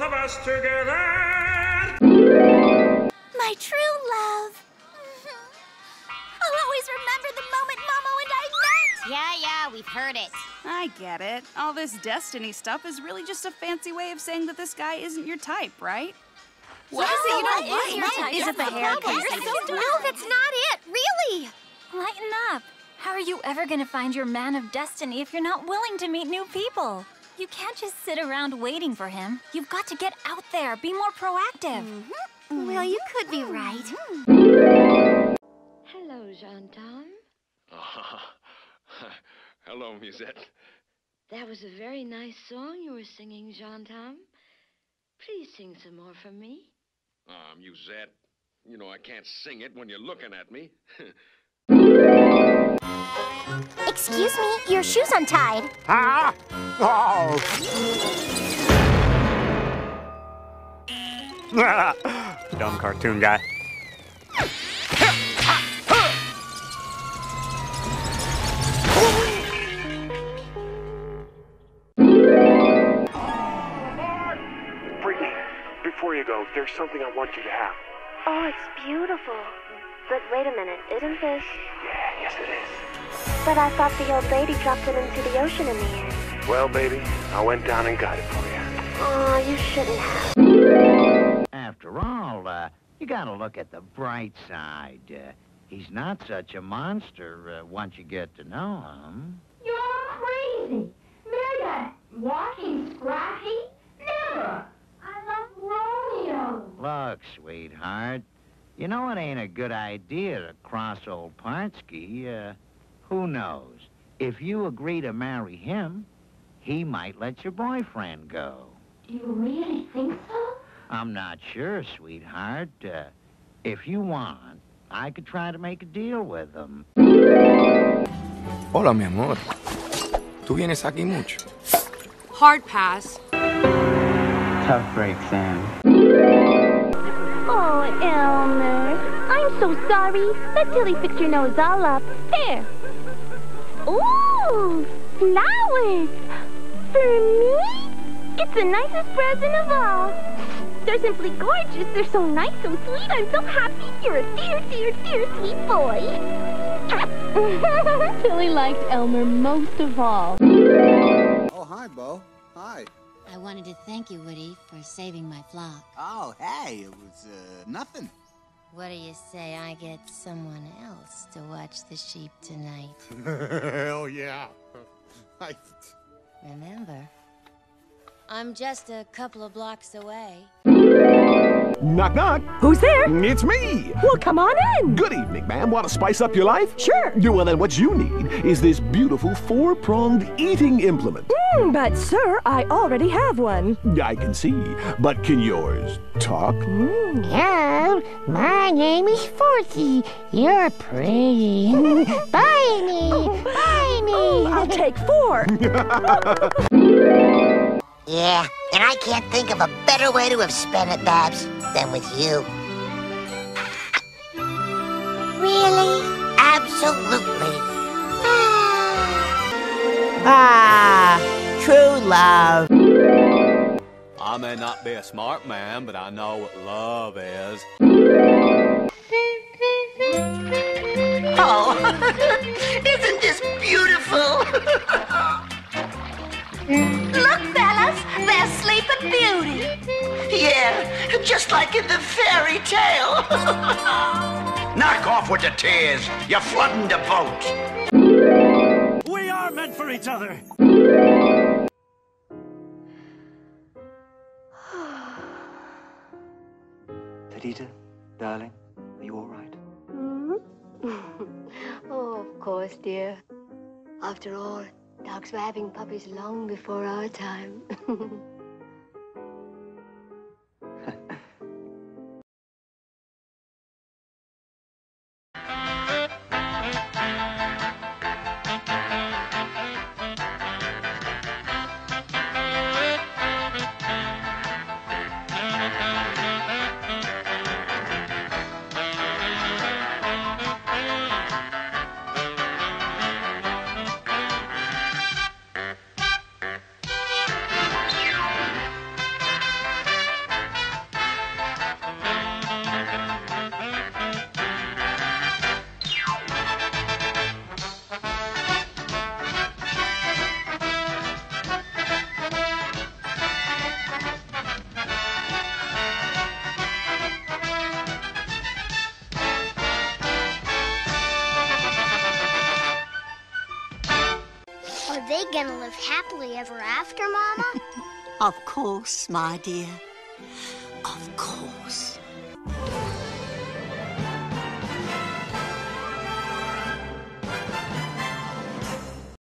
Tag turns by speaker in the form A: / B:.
A: of us together.
B: My true love. I'll always remember the moment Momo and I met.
C: Yeah, we've heard it.
D: I get it. All this destiny stuff is really just a fancy way of saying that this guy isn't your type, right?
B: What is it you don't like?
D: Is it the haircut?
B: No, that's not it. Really.
E: Lighten up. How are you ever going to find your man of destiny if you're not willing to meet new people? You can't just sit around waiting for him. You've got to get out there, be more proactive.
B: Well, you could be right.
F: Hello, Jean-Tom.
G: Hello, Musette.
F: That was a very nice song you were singing, Jean-Tom. Please sing some more for me.
G: Musette, you know I can't sing it when you're looking at me.
B: Excuse me, your shoe's untied.
H: Huh? Oh. Dumb cartoon guy.
I: Before you go, there's something I want you to have.
J: Oh, it's beautiful. But wait a minute, isn't this?
I: Yeah, yes it is.
J: But I thought the old lady dropped it into the ocean in the end.
I: Well, baby, I went down and got it for you.
J: Oh, you shouldn't have.
K: After all, you gotta look at the bright side. He's not such a monster once you get to know him.
L: You're crazy. Marry that walking Scrappy? Never. I love Romeo.
K: Look, sweetheart, you know it ain't a good idea to cross old Partsky. Who knows? If you agree to marry him, he might let your boyfriend go.
L: You really think so?
K: I'm not sure, sweetheart. If you want, I could try to make a deal with him.
M: Hola, mi amor. ¿Tú vienes aquí mucho?
N: Hard pass.
O: Tough break, Sam.
J: Oh, Elmer. I'm so sorry. Let Tilly fix your nose all up. Here. Ooh, flowers. For me? It's the nicest present of all. They're simply gorgeous. They're so nice, so sweet. I'm so happy. You're a dear, dear, dear sweet boy. Tilly liked Elmer most of all.
P: Oh, hi, Bo. Hi.
C: I wanted to thank you, Woody, for saving my flock.
P: Oh, hey, it was, nothing.
C: What do you say I get someone else to watch the sheep tonight?
P: Hell yeah.
C: Remember, I'm just a couple of blocks away.
Q: Knock, knock.
R: Who's there?
Q: It's me.
R: Well, come on in.
Q: Good evening, ma'am. Want to spice up your life?
R: Sure.
Q: Well, then what you need is this beautiful four-pronged eating implement.
R: But, sir, I already have one.
Q: I can see, but can yours talk?
S: Hello, my name is Forky. You're pretty. Buy me. Buy me.
R: Oh, I'll take 4.
S: Yeah, and I can't think of a better way to have spent it, Babs, than with you. Really? Absolutely.
T: True love.
C: I may not be a smart man, but I know what love is.
S: Oh, isn't this beautiful?
L: Look, fellas, there's Sleeping Beauty.
S: Yeah, just like in the fairy tale.
M: Knock off with the tears. You're flooding the boat.
A: We are meant for each other.
O: Perdita, darling, are you all right?
J: Oh, of course, dear. After all, dogs were having puppies long before our time.
B: Are they gonna live happily ever after, Mama?
T: Of course, my dear. Of course.